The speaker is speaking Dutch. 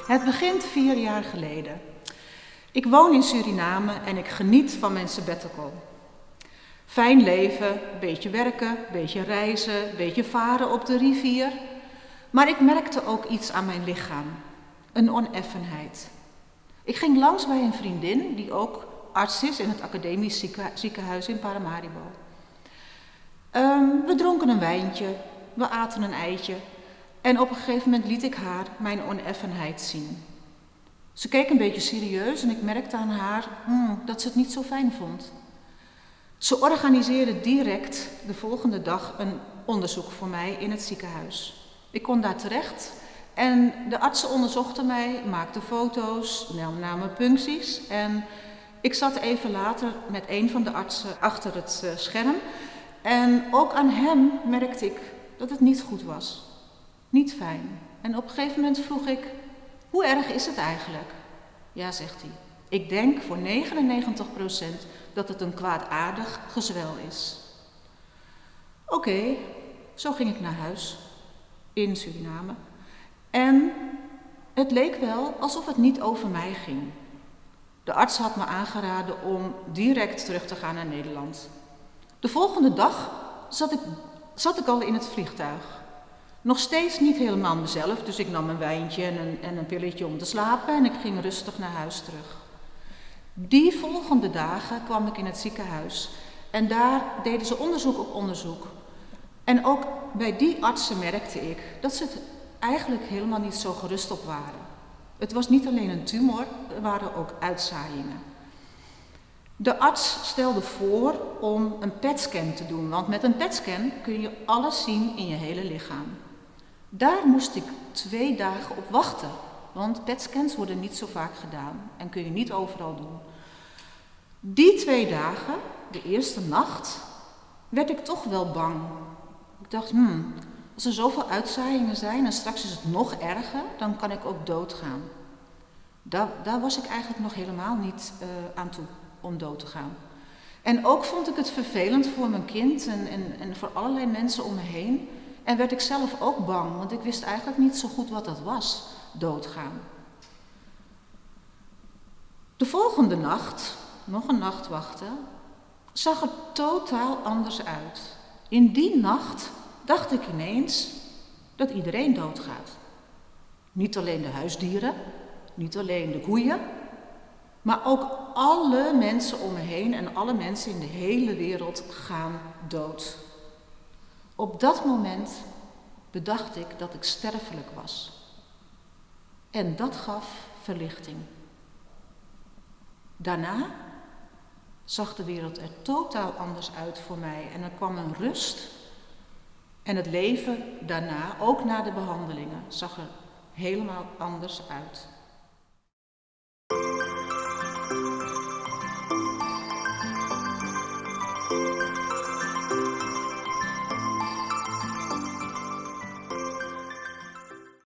Het begint 4 jaar geleden. Ik woon in Suriname en ik geniet van mijn sabbatical. Fijn leven, beetje werken, beetje reizen, beetje varen op de rivier. Maar ik merkte ook iets aan mijn lichaam. Een oneffenheid. Ik ging langs bij een vriendin die ook arts is in het academisch ziekenhuis in Paramaribo. We dronken een wijntje, we aten een eitje en op een gegeven moment liet ik haar mijn oneffenheid zien. Ze keek een beetje serieus en ik merkte aan haar dat ze het niet zo fijn vond. Ze organiseerde direct de volgende dag een onderzoek voor mij in het ziekenhuis. Ik kon daar terecht en de artsen onderzochten mij, maakten foto's, namen puncties en ik zat even later met een van de artsen achter het scherm en ook aan hem merkte ik dat het niet goed was. Niet fijn. En op een gegeven moment vroeg ik, hoe erg is het eigenlijk? Ja, zegt hij. Ik denk voor 99% dat het een kwaadaardig gezwel is. Oké, zo ging ik naar huis in Suriname. En het leek wel alsof het niet over mij ging. De arts had me aangeraden om direct terug te gaan naar Nederland. De volgende dag zat ik al in het vliegtuig. Nog steeds niet helemaal mezelf, dus ik nam een wijntje en een pilletje om te slapen en ik ging rustig naar huis terug. Die volgende dagen kwam ik in het ziekenhuis en daar deden ze onderzoek op onderzoek. En ook bij die artsen merkte ik dat ze het eigenlijk helemaal niet zo gerust op waren. Het was niet alleen een tumor, er waren ook uitzaaiingen. De arts stelde voor om een PET-scan te doen, want met een PET-scan kun je alles zien in je hele lichaam. Daar moest ik 2 dagen op wachten, want PET-scans worden niet zo vaak gedaan en kun je niet overal doen. Die 2 dagen, de eerste nacht, werd ik toch wel bang. Ik dacht, als er zoveel uitzaaiingen zijn en straks is het nog erger, dan kan ik ook doodgaan. Daar was ik eigenlijk nog helemaal niet aan toe om dood te gaan. En ook vond ik het vervelend voor mijn kind en voor allerlei mensen om me heen. En werd ik zelf ook bang, want ik wist eigenlijk niet zo goed wat dat was, doodgaan. De volgende nacht, nog een nacht wachten, zag er totaal anders uit. In die nacht dacht ik ineens dat iedereen doodgaat. Niet alleen de huisdieren, niet alleen de koeien, maar ook alle mensen om me heen en alle mensen in de hele wereld gaan dood. Op dat moment bedacht ik dat ik sterfelijk was. En dat gaf verlichting. Daarna zag de wereld er totaal anders uit voor mij en er kwam een rust. En het leven daarna, ook na de behandelingen, zag er helemaal anders uit.